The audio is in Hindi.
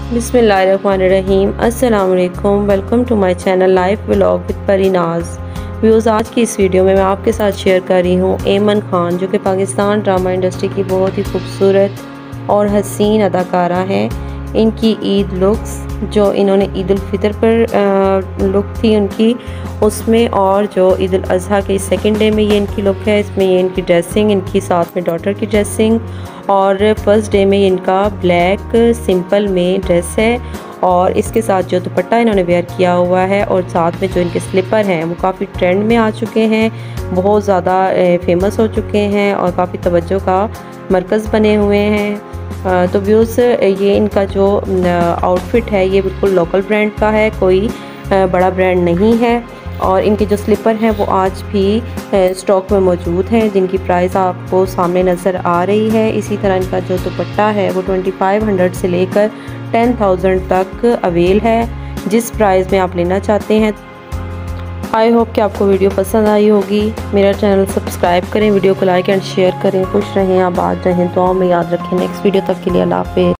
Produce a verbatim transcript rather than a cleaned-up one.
बिस्मिल्लाहिर्रहमानिर्रहीम। अस्सलाम वालेकुम। Welcome to my channel life vlog with Parinaz. Views, आज की इस वीडियो में मैं आपके साथ शेयर कर रही हूँ ऐमन खान, जो कि पाकिस्तान ड्रामा इंडस्ट्री की बहुत ही खूबसूरत और हसीन अदाकारा हैं। इनकी ईद लुक्स जो इन्होंने ईद उल फितर पर लुक थी उनकी, उसमें और जो ईद उल अज़हा के सेकंड डे में ये इनकी लुक है, इसमें ये इनकी ड्रेसिंग, इनकी साथ में डॉटर की ड्रेसिंग, और फर्स्ट डे में इनका ब्लैक सिंपल में ड्रेस है और इसके साथ जो दुपट्टा इन्होंने वेयर किया हुआ है, और साथ में जो इनके स्लीपर हैं वो काफ़ी ट्रेंड में आ चुके हैं, बहुत ज़्यादा फेमस हो चुके हैं और काफ़ी तवज्जो का मरकज़ बने हुए हैं। तो व्यूज़, ये इनका जो आउटफिट है ये बिल्कुल लोकल ब्रांड का है, कोई बड़ा ब्रांड नहीं है, और इनके जो स्लीपर हैं वो आज भी स्टॉक में मौजूद हैं, जिनकी प्राइस आपको सामने नज़र आ रही है। इसी तरह इनका जो दुपट्टा है वो ट्वेंटी फाइव हंड्रेड से लेकर टेन थाउजेंड तक अवेल है, जिस प्राइस में आप लेना चाहते हैं। आई होप कि आपको वीडियो पसंद आई होगी। मेरा चैनल सब्सक्राइब करें, वीडियो को लाइक एंड शेयर करें। खुश रहें, आबाद रहें, दुआओं में याद रखें। नेक्स्ट वीडियो तक के लिए अल्लाह हाफ़िज़।